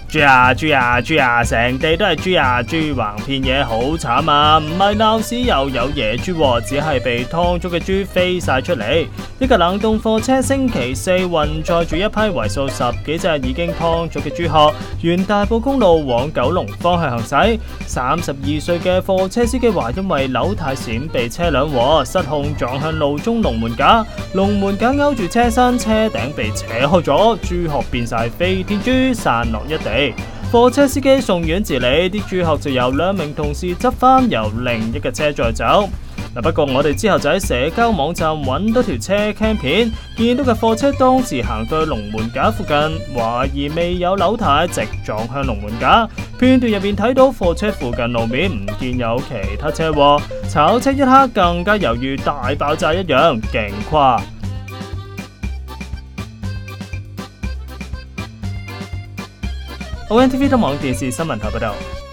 豬啊，成地都係豬啊，豬橫遍野好慘啊！唔係鬧市又有野豬喎，只係被劏咗嘅豬飛晒出嚟。一架冷凍貨車星期四運載住一批為數10幾隻已經劏咗嘅豬殼，沿大埔公路往九龍方向行駛。32歲嘅貨車司機話，因為扭太閃被車輛禍，失控撞向路中龍門架，龍門架勾住車身，車頂被扯開咗，豬殼變晒飛天豬，散落一地。貨車司機送院治理，啲豬殼就由2名同事執返，由另一個車載走。不過我哋之後就喺社交網站揾到條車 cam 片，見到嘅貨車當時行到龍門架附近，懷疑未有扭軚，直撞向龍門架。片段入面睇到貨車附近路面唔見有其他車禍，炒車一刻更加猶如大爆炸一樣，勁誇。ONTV 東網電視新聞台報道。